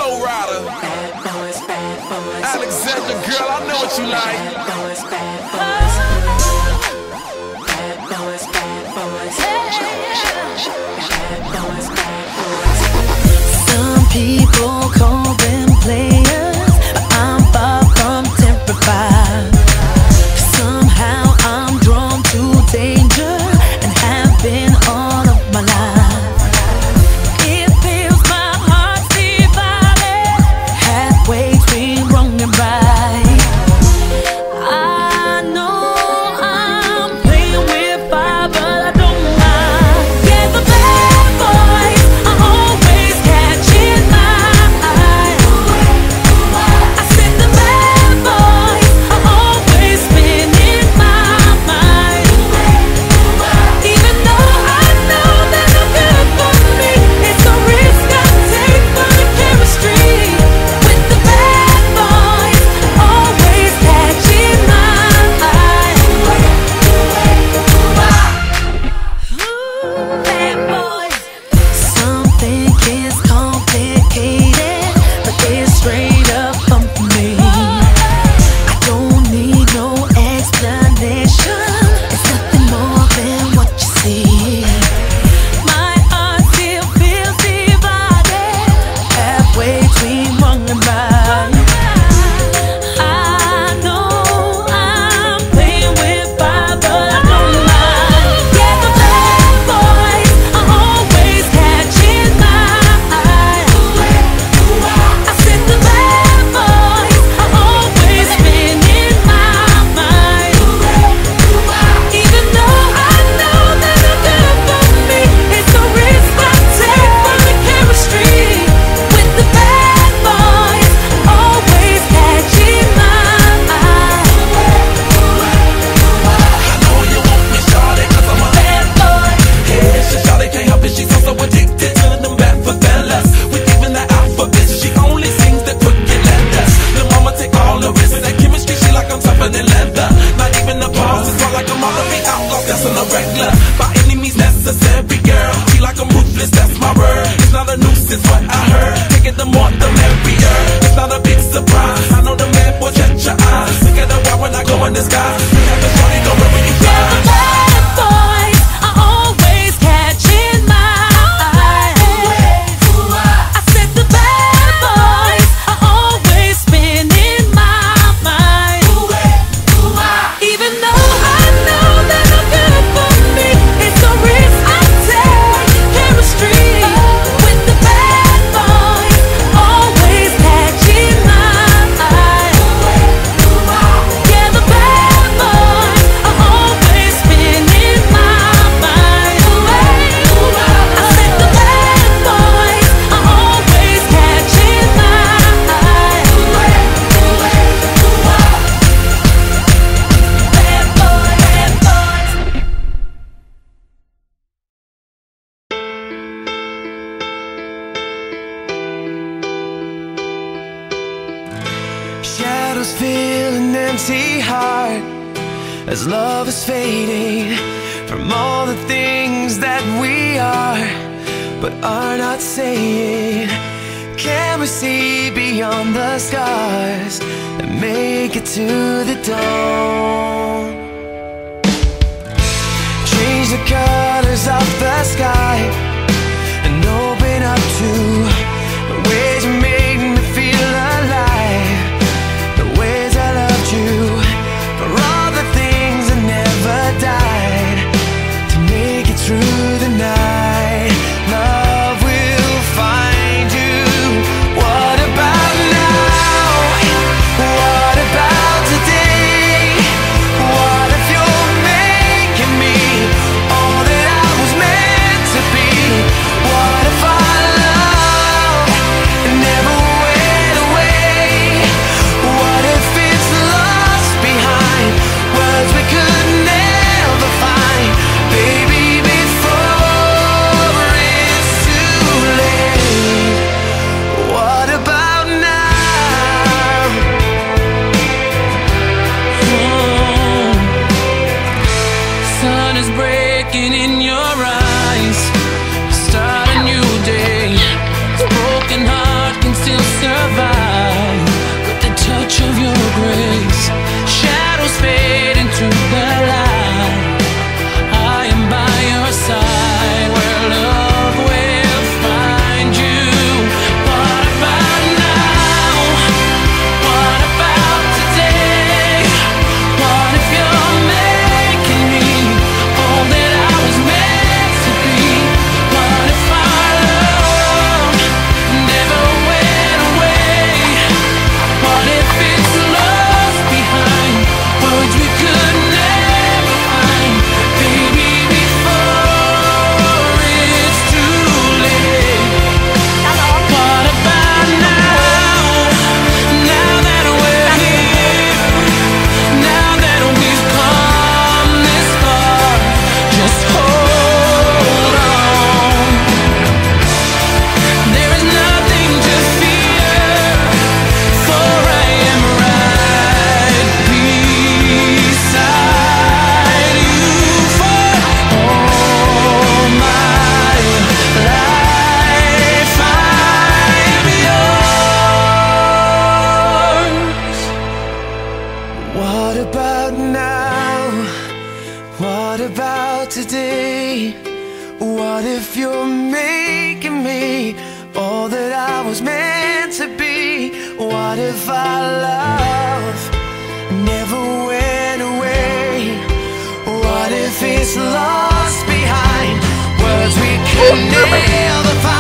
Lowrider. Alexandra, girl, I know what you like. Some people call them players, but I'm far from terrified. Somehow I'm drawn to danger and have been all of my life. It feels my heart's divided, halfway between wrong and right. I know I'm playing with fire, but I don't mind. Yeah, the bad boys are always catching my eye. I said the bad boys are always spinning my mind. Even though I know that I'm good for me, it's a risk I take for the chemistry. With the bad boys always catching my eye. Bad boys. Some think it's complicated, but it's straight up fun for me. I don't need no explanation. It's nothing more than what you see. My heart still feels divided, halfway between wrong and right. I know I'm playing with fire, but I don't mind. Yeah, the bad boys are always catching my eye. I said the bad boys are always spinning my mind. Even though I know that I'm good for me, it's a risk I take for the chemistry. With the bad boys always catching my eye. I know you want me, shawty, cause I'm a Bad boy. yeah, shawty can't help it, she's so addicted to them bad for fellas. With even the alphabet, she only sings the crooked letters. The mama take all the risks, that chemistry, she like I'm tougher than leather. Not even the pause, it's all like I'm all of the outlaws, that's on the regular. By any means necessary, girl, she like I'm ruthless, that's my word. It's not a nuisance, what I heard, taking the more, the merrier. It's not a big surprise, I know the man will shut your eyes. Look at the wild when I go in the sky, you have a shorty go wherever you Yeah, the fly. bad boys are always catching my eye. I said the bad boys are always spinning my mind. Even though I know that I'm good for me, it's a risk I take. Chemistry with the bad boys always catching my eye. Yeah, the bad boys are always spinning my mind. I said the bad boys are always catching my eye. Bad boys. Shadows fill an empty heart as love is fading from all the things that we are but are not saying. Can we see beyond the scars and make it to the dawn? Change the colors of the sky and open up to the ways you made me feel alive, the ways I loved you, for all the things that never died, to make it through the night. Love will find you. What about now? What about today? What if you're making me all that I was meant to be? What if our love What if our love never went away? What if it's lost behind words we can never find?